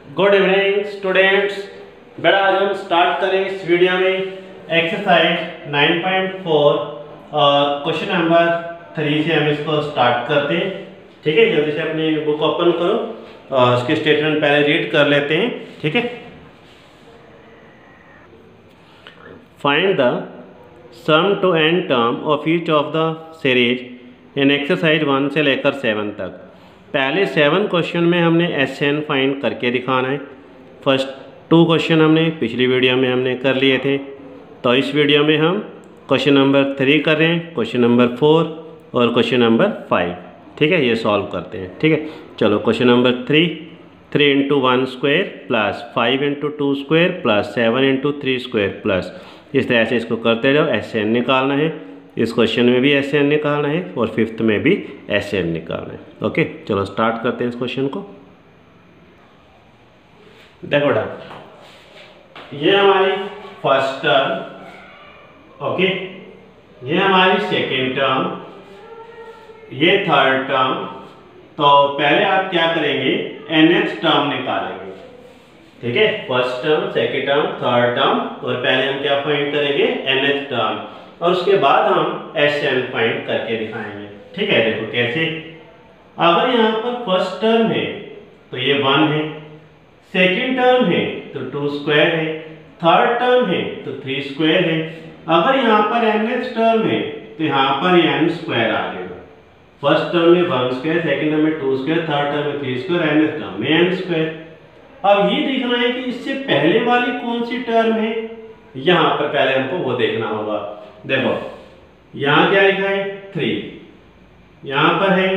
Good evening students. बेटा आज हम स्टार्ट करें इस वीडियो में एक्सरसाइज 9.4 और क्वेश्चन नंबर 3 से हम इसको स्टार्ट करते हैं। ठीक है, जल्दी से अपनी बुक ओपन करो और इसके स्टेटमेंट पहले रीड कर लेते हैं। ठीक है, find the sum to n terms of each of the series in exercise 1 से लेकर 7 तक। पहले 7 क्वेश्चन में हमने SN फाइंड करके दिखाना है। फर्स्ट 2 क्वेश्चन हमने पिछली वीडियो में हमने कर लिए थे, तो इस वीडियो में हम क्वेश्चन नंबर 3 कर रहे हैं, क्वेश्चन नंबर 4 और क्वेश्चन नंबर 5। ठीक है, ये सॉल्व करते हैं। ठीक है, चलो question number 3 into 1 square plus 5 into 2 square plus 7 into 3 square plus, इस तरह से इसको करते जाओ। SN निकालना है, इस क्वेश्चन में भी SN निकालना है और 5th में भी SN निकालना है। ओके, चलो स्टार्ट करते हैं इस क्वेश्चन को। देखो बेटा, ये हमारी फर्स्ट टर्म, ओके, ये हमारी सेकेंड टर्म, ये थर्ड टर्म। तो पहले आप क्या करेंगे, nth टर्म निकालेंगे। ठीक है, first term, second term, third term, और पहले हम क्या फाइंड करेंगे, nth टर्म, और उसके बाद हम SN फाइंड करके दिखाएंगे। ठीक है, देखो कैसे। अगर यहाँ पर फर्स्ट टर्म है तो ये 1 है, सेकेंड टर्म है तो 2 स्क्वायर है, थर्ड टर्म है तो 3 स्क्वायर है। अगर यहाँ पर nth टर्म है तो यहाँ पर n स्क्वायर आ जाएगा। फर्स्ट टर्म में 1 स्क्वायर, सेकेंड टर्म में 2 स्क्वायर, थर्ड टर्म में 3 स्क्वायर, nth टर्म में n स्क्वायर। अब ये देखना है कि इससे पहले वाली कौन सी टर्म है, यहाँ पर पहले हमको वो देखना होगा। देखो यहाँ क्या लिखा है 3, यहाँ पर है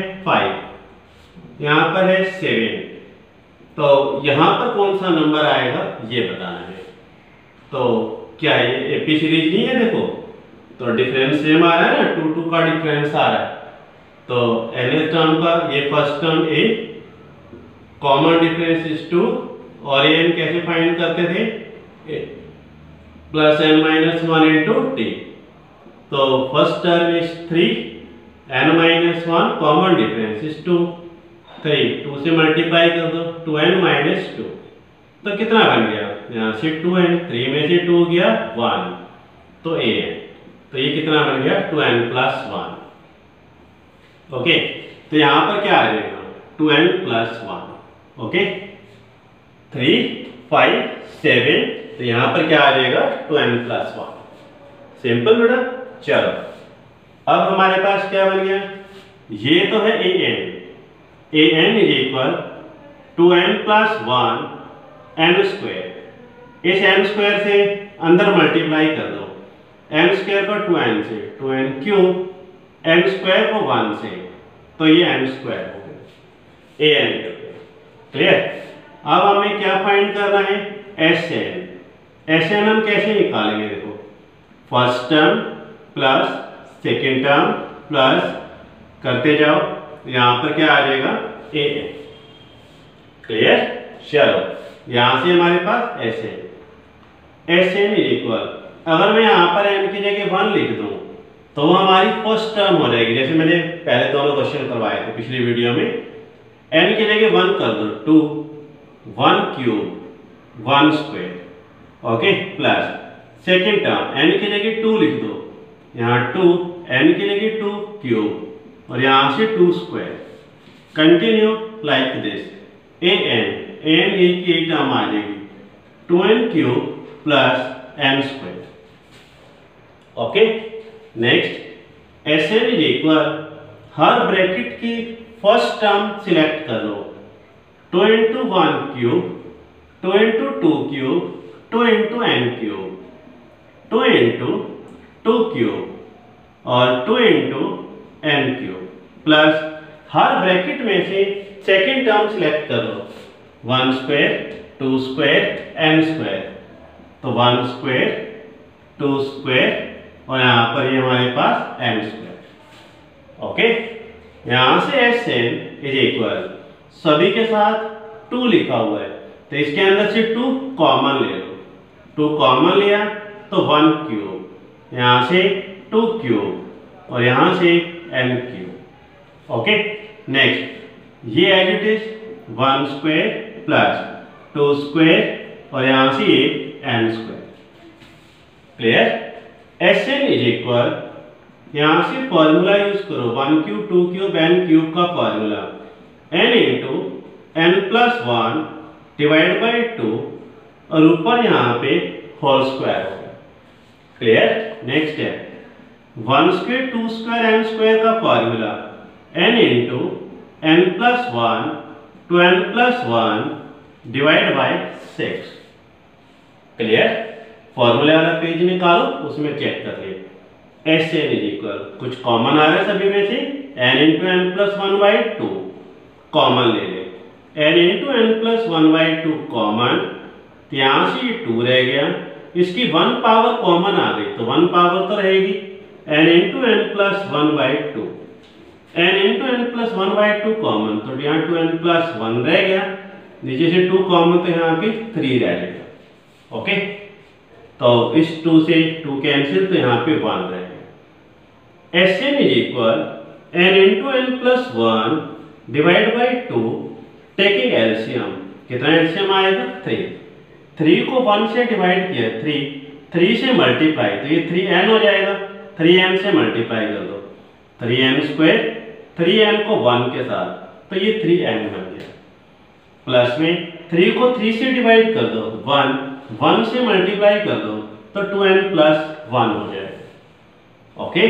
5, यहाँ पर है 7, तो यहाँ पर कौन सा नंबर आएगा ये बताना है। तो क्या ये एपी सीरीज नहीं है, देखो तो डिफरेंस सेम आ रहा है ना, 2 2 का डिफरेंस आ रहा है। तो nth टर्म का ये first term a, common difference is 2, और ये कैसे फाइंड करते थे, plus n minus 1 into t. तो first term is 3, n minus 1, common difference is 2, 2 से मल्टीप्लाई कर दो, 2n माइनस 2, तो कितना बन गया, यहाँ से 2n, 3 में से 2 गया 1, तो an, तो ये कितना बन गया 2n प्लस 1। ओके, तो यहाँ पर क्या आ जाएगा 2n प्लस 1। ओके, 3 5 7, तो यहाँ पर क्या आ जाएगा 2n प्लस 1। सिंपल बेटा। चलो अब हमारे पास क्या बन गया, ये तो है an is equal 2n plus 1 n square. इस n स्क्वायर से अंदर मल्टीप्लाई कर दो, n स्क्वायर को 2n से, 2n क्यूब, n स्क्वायर को 1 से, तो ये n स्क्वायर हो गया, an करते हैं। क्लियर। अब हमें क्या फाइंड करना है, SN हम कैसे निकालेंगे, देखो first term plus second term plus करते जाओ, यहाँ पर क्या आ जाएगा an। क्लियर। चलो यहाँ से हमारे पास SN इज इक्वल, अगर मैं यहाँ पर n की जगह 1 लिख दूं तो वो हमारी फर्स्ट टर्म हो जाएगी। जैसे मैंने पहले दोनों क्वेश्चन करवाए थे पिछली वीडियो में, n की जगह 1 कर दो, 2, 1 cube 1 square, okay, plus second term n की जगह 2 लिख दो, यहाँ 2, n की जगह 2 क्यूब और यहाँ से 2 square. Continue like this, an एक ही टर्म आ जाएगी, 2n cube plus n square. Okay, next SN is equal, हर ब्रैकेट की फर्स्ट टर्म सिलेक्ट कर लो, 2 into 1 cube, 2 into 2 cube, 2 into n cube, 2 into 2 cube और 2 इंटू n क्यूब, प्लस हर ब्रैकेट में से सेकेंड टर्म सिलेक्ट कर लो, 1 स्क्वायर, 2 स्क्वायर, n स्क्वायर, तो 1 स्क्वायर, 2 स्क्वायर और यहाँ पर ये हमारे पास n स्क्वायर। ओके, यहाँ से SN इज इक्वल, सभी के साथ 2 लिखा हुआ है, तो इसके अंदर से 2 कॉमन ले लो, 2 कॉमन लिया तो 1 क्यूब, यहाँ से 2 क्यूब और यहाँ से n क्यूब। ओके, नेक्स्ट ये as it is 1 square plus 2 square और यहाँ से ये n square. Clear? Sn is equal, यहाँ से फॉर्मूला यूज करो 1 क्यूब 2 क्यूब n क्यूब का formula, n into n plus 1 divide by 2 और ऊपर यहाँ पे होल स्क्वायर हो गया। क्लियर? नेक्स्ट है 1 स्क्वायर 2 स्क्वायर n स्क्वायर का formula n into n plus 1 two n plus 1 divide by 6। Clear? फॉर्मूले वाला पेज निकालो, उसमें चेक कर लिए। Sn इज इक्वल, कुछ कॉमन आ रहा है सभी में से, n into n plus 1 by 2 common ले ले, n into n plus 1 by 2 common, तो यहाँ से ये 2 रह गया, इसकी 1 पावर कॉमन आ गई तो 1 पावर तो रहेगी, n into n plus 1 by 2, n into n plus 1 by 2 common, तो यहाँ 2n प्लस 1 रह गया, नीचे से 2 कॉमन तो यहाँ पे 3 रह जाएगा। ओके, तो इस 2 से 2 कैंसिल, तो यहाँ पे 1 रह गया। Sn is equal n into n plus 1 divide by 2 taking LCM, कितना एलसीएम आएगा 3, 3 को 1 से डिवाइड किया 3 से मल्टीप्लाई, तो ये 3n हो जाएगा, 3n से मल्टीप्लाई कर दो, 3n स्क्वायर, 3n को 1 के साथ, तो ये 3n बन गया, प्लस में 3 को 3 से डिवाइड कर दो 1 से मल्टीप्लाई कर दो, तो 2n प्लस 1 हो जाएगा। Okay,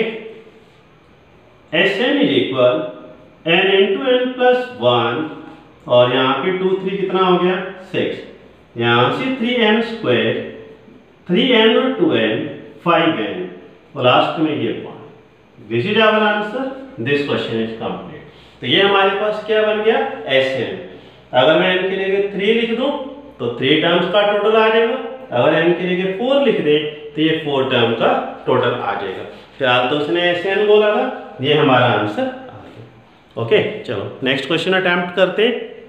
Sn is equal n into n plus 1 और यहाँ पे 2 3 कितना हो गया 6, यहाँ से 3n स्क्वायर, 3n और 2n 5n और लास्ट में ये 1। This is our answer, this question is complete. तो ये हमारे पास क्या बन गया Sn। अगर मैं n के लिए 3 लिख दूं तो 3 टर्म्स का टोटल आ जाएगा, अगर n के लिए 4 लिख दे तो ये 4 टर्म का टोटल आ जाएगा। फिलहाल तो उसने Sn बोला था, ये हमारा आंसर आ गया। ओके, चलो नेक्स्ट क्वेश्चन अटेम्प्ट करते।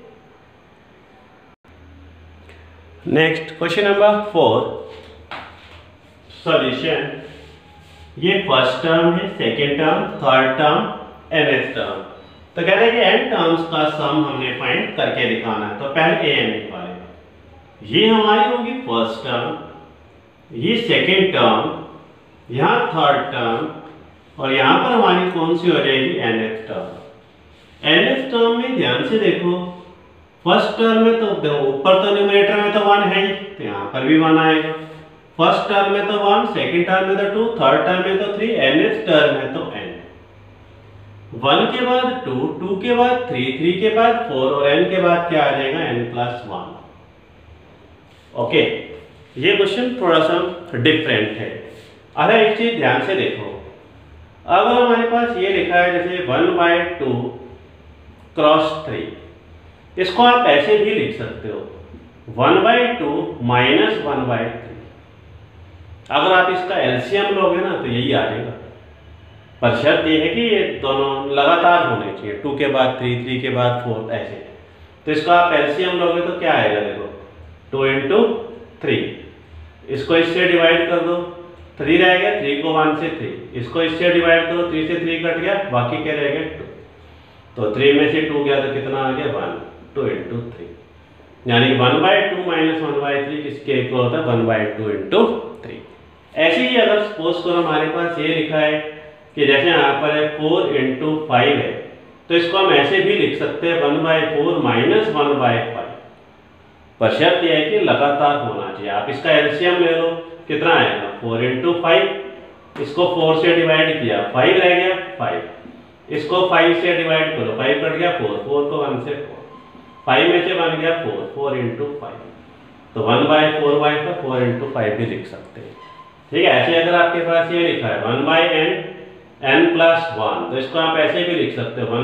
Next question number 4 solution. ये फर्स्ट टर्म है, second term, third term, nth term. तो कह रहे हैं कि n टर्म्स का सम हमने फाइंड करके दिखाना है। तो पहले an निकालें, ये हमारी होगी फर्स्ट टर्म, ये सेकेंड टर्म, यहाँ थर्ड टर्म और यहाँ पर हमारी कौन सी हो जाएगी nth टर्म। nth टर्म में ध्यान से देखो, फर्स्ट टर्म में तो ऊपर तो न्यूमरेटर में तो 1 है ही, तो यहाँ पर भी 1 आएगा। फर्स्ट टर्म में तो 1, सेकेंड टर्म में तो 2, थर्ड टर्म में तो 3, nth टर्म में तो n। 1 के बाद 2, 2 के बाद 3, 3 के बाद 4 और n के बाद क्या आ जाएगा n प्लस 1। ओके, ये क्वेश्चन थोड़ा सा डिफरेंट है। अरे एक चीज ध्यान से देखो, अगर हमारे पास ये लिखा है जैसे 1/2 क्रॉस 3, इसको आप ऐसे भी लिख सकते हो 1/2 माइनस 1/3। अगर आप इसका एलसीएम लोगे ना तो यही आ जाएगा, पर शर्त ये है कि ये दोनों लगातार होने चाहिए, 2 के बाद 3, 3 के बाद 4 ऐसे। तो इसका आप एलसीएम लोगे तो क्या आएगा, देखो 2 इंटू 3, इसको इससे डिवाइड कर दो, 3 रह गया, 3 को 1 से 3, इसको इससे डिवाइड करो, 3 से 3 कट गया, बाकी क्या रह गया 2, तो 3 में से 2 गया तो कितना आ गया 1, 2 इंटू 3, यानी 1/2 माइनस 1/3 किसके इक्वल होता है 1/2 इंटू 3। ऐसे ही अगर सपोज करो हमारे पास ये लिखा है कि जैसे यहाँ पर है 4 इंटू 5 है, तो इसको हम ऐसे भी लिख सकते हैं 1/4 माइनस 1/5, पर शर्त यह है कि लगातार होना चाहिए। आप इसका एलसीएम ले लो, कितना आएगा 4 इंटू 5, इसको 4 से डिवाइड किया 5 रह गया 5, इसको 5 से डिवाइड करो 5 कट गया 4, 4 को 1 से 4, 5 में से बन गया 4, 4 इंटू 5, तो 1/4/5 4 इंटू 5 भी लिख सकते हैं। ठीक है, ऐसे अगर आपके पास ये लिखा है 1/n n प्लस 1, तो इसको आप ऐसे भी लिख सकते हो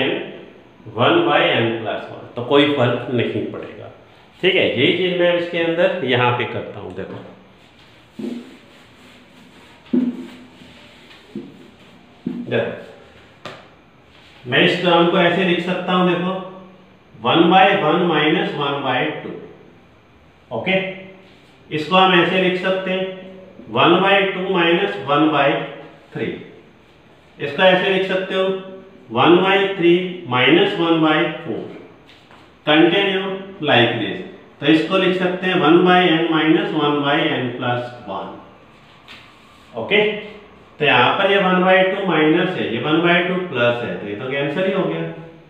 1/n प्लस 1, तो कोई फर्क नहीं पड़ेगा। ठीक है, यही चीज मैं इसके अंदर यहाँ पे करता हूँ। देखो मैं इस टर्म को ऐसे लिख सकता हूं, देखो 1/1 माइनस 1/2। ओके, इसको हम ऐसे लिख सकते हैं 1/2 माइनस 1/3, इसको ऐसे लिख सकते हो 1/3 माइनस 1/4, कंटिन्यू लाइक दिस। तो तो इसको लिख सकते हैं 1/n minus 1/n plus 1। Okay, तो यहाँ पर ये 1/2 माइनस है, ये 1/2 प्लस है, तो ये तो कैंसिल ही हो गया।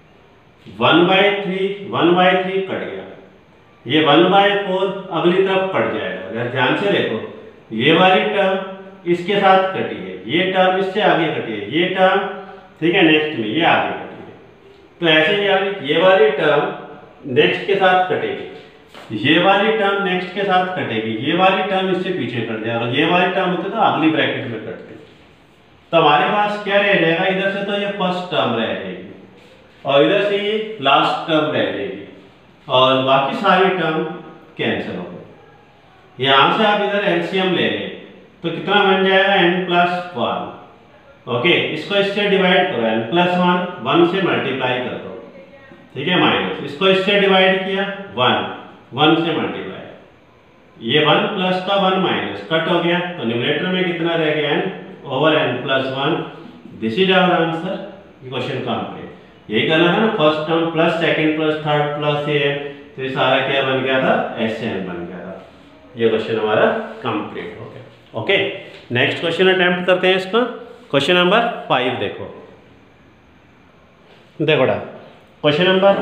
1/3 कट गया, ये 1/4 अगली तरफ कट जाएगा। अगर ध्यान से देखो, ये वाली टर्म इसके साथ कटी है, ये टर्म इससे आगे कटी है, ये टर्म ठीक है नेक्स्ट में ये आगे कटी है, तो ऐसे ही ये वाली टर्म नेक्स्ट के साथ कटेगी, ये वाली टर्म नेक्स्ट के साथ कटेगी, ये वाली टर्म इससे पीछे कट जाएगा, ये वाली टर्म होती तो अगली ब्रैकेट में कटती। तो हमारे पास क्या रह जाएगा, इधर से तो ये फर्स्ट टर्म रह जाएगी और इधर से ये लास्ट टर्म रह जाएगी और बाकी सारी टर्म कैंसिल हो गई। यहां से आप इधर एलसीएम ले लें तो कितना बन जाएगा n+1। ओके, इसको इससे डिवाइड करो, n+1 1 से मल्टीप्लाई कर दो, ठीक है, माइनस इसको इससे डिवाइड किया 1 से मल्टीप्लाई, ये 1 प्लस का 1 माइनस कट हो गया, तो न्यूमरेटर में कितना रह गया n/n+1। This is our answer, question complete. यही करना है ना, first term plus second plus third plus ये, तो ये सारा क्या बन गया था, SN बन गया था। ये क्वेश्चन हमारा कंप्लीट हो गया। ओके, नेक्स्ट क्वेश्चन अटेम्प्ट करते हैं इसका। क्वेश्चन नंबर 5 देखो question number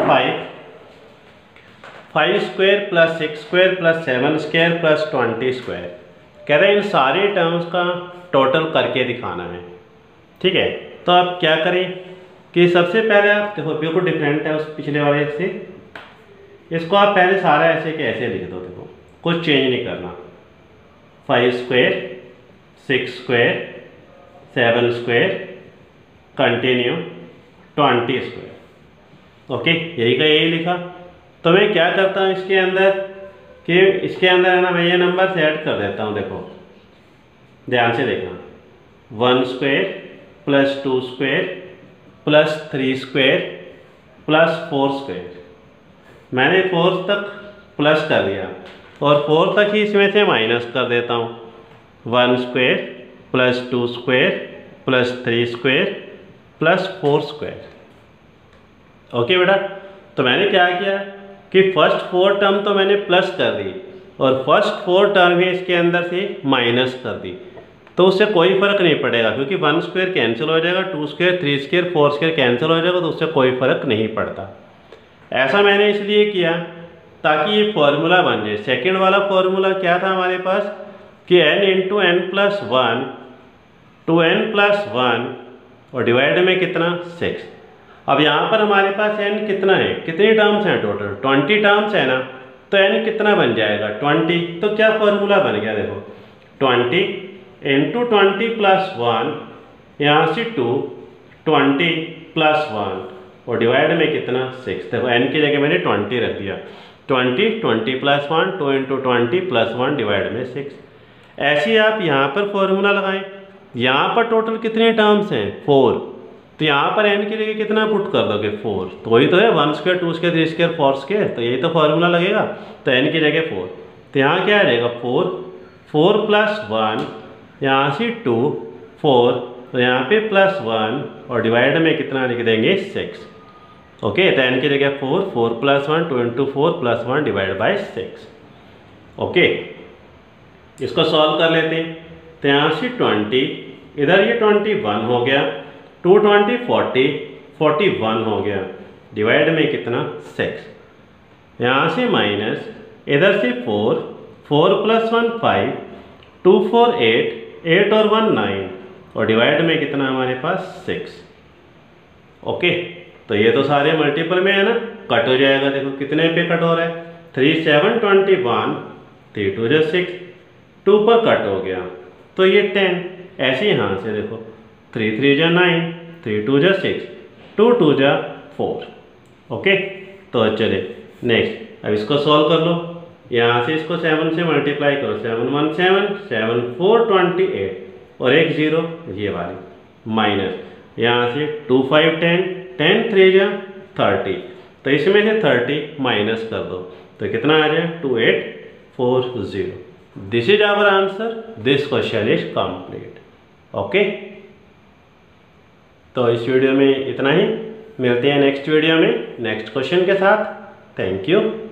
5 square plus 6 square plus 7 square plus 20 square, कह रहे हैं इन सारे टर्म्स का टोटल करके दिखाना है। ठीक है, तो आप क्या करें कि सबसे पहले आप देखो बिल्कुल डिफरेंट है उस पिछले वाले से, इसको आप पहले सारा ऐसे के ऐसे लिख दो, देखो कुछ चेंज नहीं करना। 5 square 6 square 7 square continue 20 square. Okay, यही का यही लिखा। तो मैं क्या करता हूँ इसके अंदर कि इसके अंदर है ना, मैं ये नंबर ऐड कर देता हूँ। देखो ध्यान से देखना, 1 square plus 2 square plus 3 square plus 4 square, मैंने 4 तक प्लस कर दिया और 4 तक ही इसमें से माइनस कर देता हूँ। 1 square plus 2 square plus 3 square plus 4 square. Okay बेटा, तो मैंने क्या किया कि फर्स्ट 4 टर्म तो मैंने प्लस कर दी और फर्स्ट 4 टर्म ही इसके अंदर से माइनस कर दी, तो उससे कोई फर्क नहीं पड़ेगा क्योंकि 1 स्क्वायर कैंसिल हो जाएगा, 2 स्क्वायर 3 स्क्वायर 4 स्क्वायर कैंसिल हो जाएगा, तो उससे कोई फर्क नहीं पड़ता। ऐसा मैंने इसलिए किया ताकि ये फॉर्मूला बन जाए। सेकेंड वाला फॉर्मूला क्या था हमारे पास कि n इंटू n+1 2n+1 और डिवाइड में कितना 6। अब यहाँ पर हमारे पास n कितना है, कितनी टर्म्स हैं टोटल 20 टर्म्स है ना, तो n कितना बन जाएगा 20। तो क्या फॉर्मूला बन गया, देखो 20 इंटू 20+1 यहाँ से 2 20+1 और डिवाइड में कितना 6। देखो n की जगह मैंने 20 रख दिया, 20+1 2 इंटू 20+1 डिवाइड में 6। ऐसे ही आप यहाँ पर फॉर्मूला लगाएं। यहाँ पर टोटल कितने टर्म्स हैं 4, तो यहाँ पर n की जगह कितना पुट कर दोगे 4, तो वही तो है 1 स्क्वायर 2 स्क्वायर 3 स्क्वायर 4 स्क्वायर, तो यही तो फॉर्मूला लगेगा। तो n की जगह 4, तो यहाँ क्या आ जाएगा 4+1 यहाँ से 2 4, तो यहाँ पे +1 और डिवाइड में कितना लिख देंगे 6। ओके, तो n की जगह 4+1 2 इंटू 4+1 डिवाइड बाई 6। ओके, इसको सॉल्व कर लेते हैं। तो यहाँ से 20, इधर ये 21 हो गया, 2 20 40 41 हो गया, डिवाइड में कितना 6। यहाँ से माइनस, इधर से 4 4+1 5 2 4 8 और 1 9 और डिवाइड में कितना हमारे पास 6। ओके, तो ये तो सारे मल्टीपल में है ना, कट हो जाएगा। देखो कितने पे कट हो रहा है, 3 7 21 3 2 6 2 पर कट हो गया, तो ये 10। ऐसे यहाँ से देखो 3 3 9 3 2 6 2 2 4। ओके, तो चले नेक्स्ट, अब इसको सॉल्व कर लो। यहाँ से इसको 7 से मल्टीप्लाई करो, 7 1 7 7 4 28 और एक 0 ये वाली, माइनस यहाँ से 2 5 10 10 3 30, तो इसमें से 30 माइनस कर दो तो कितना आ जाए 2840। This is our answer, this question is complete. Okay, तो इस वीडियो में इतना ही, मिलते हैं नेक्स्ट वीडियो में नेक्स्ट क्वेश्चन के साथ। Thank you.